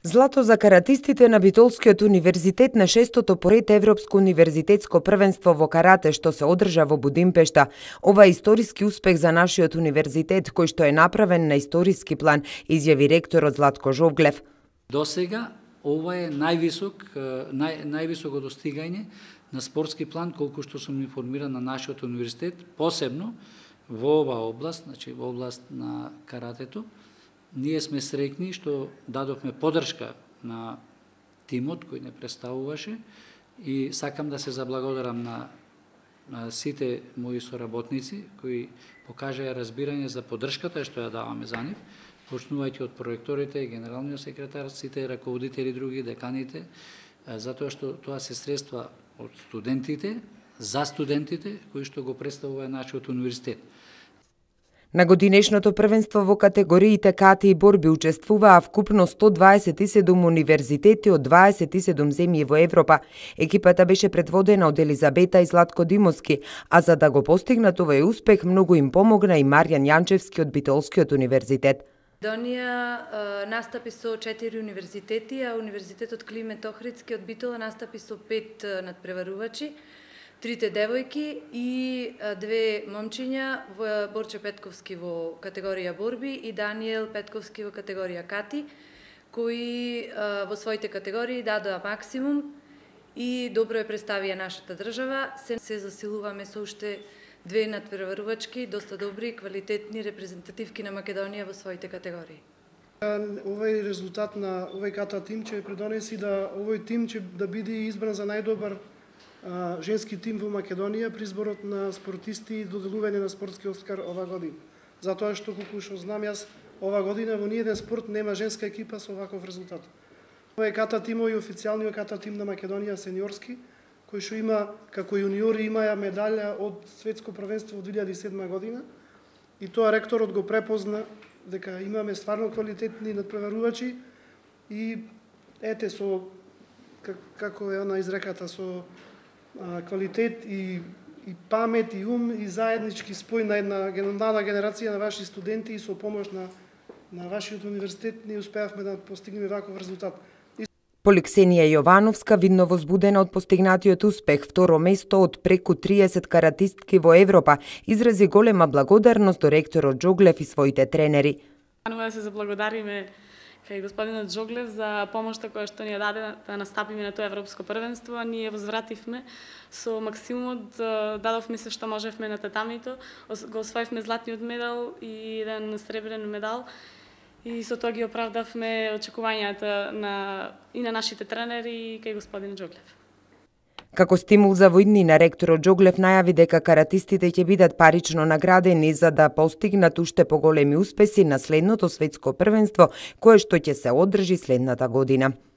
Злато за каратистите на Битолскиот универзитет на 6-то поред Европско универзитетско првенство во карате што се одржа во Будимпешта. Ова е историски успех за нашиот универзитет кој што е направен на историски план, изјави ректорот Златко Жовглев. Досега ова е највисоко достигање на спортски план колку што сум информиран на нашиот универзитет, посебно во оваа област, значи во област на каратето. Ние сме среќни што дадовме поддршка на тимот кој не представуваше и сакам да се заблагодарам на сите мои соработници кои покажаа разбирање за поддршката што ја даваме за нив, почнувајќи од проректорите, генералниот секретар, сите раководители други, деканите, затоа што тоа се средства од студентите, за студентите кои што го представува нашиот универзитет. На годинешното првенство во категориите кати и борби учествуваа вкупно 127 универзитети од 27 земји во Европа. Екипата беше предводена од Елизабета и Златко Димовски, а за да го постигнат овој успех многу им помогна и Маријан Јанчевски од Битолскиот универзитет. Македонија настапи со 4 универзитети, а Универзитетот Климент Охридски од Битола настапи со 5 надпреварувачи. 3 девојки и 2 момчиња, Борче Петковски во категорија борби и Даниел Петковски во категорија кати, кои во своите категории дадоа максимум и добро ја представија нашата држава. Се засилуваме со уште 2 надпреварувачки, доста добри, квалитетни репрезентативки на Македонија во своите категории. Овој резултат на овој ката тим ќе придонеси да овој тим ќе да биде избран за најдобар женски тим во Македонија при изборот на спортисти и доделување на спортски Оскар ова година. Затоа што, колку што знам јас, ова година во ниеден спорт нема женска екипа со ваков резултат. Ова е ката тимови, официјалниот ката тим на Македонија сениорски, кој што има, како јуниори, имаја медалја од светско првенство од 2007 година. И тоа ректорот го препозна дека имаме стварно квалитетни надпреварувачи и ете со, како е она изреката, со квалитет и памет и ум и заеднички спој на една млада генерација на ваши студенти и со помош на вашиот универзитет ние успеавме да постигнеме ваков резултат. Поликсенија Јовановска, видно возбудена од постигнатиот успех, второ место од преку 30 каратистки во Европа, изрази голема благодарност до ректорот Джоглев и своите тренери. Да се заблагодариме кај господинот Джоглев за помошта која што ни ја даде да настапиме на тоа европско првенство. Ние возвративме со максимумот, дадовме се што можевме на татамито, го освоивме златниот медал и еден сребрен медал и со тоа ги оправдавме очекувањата и на нашите тренери и кај господин Джоглев. Како стимул за војднина, ректорот Джоглев најави дека каратистите ќе бидат парично наградени за да постигнат уште поголеми успеси на следното светско првенство, кое што ќе се одржи следната година.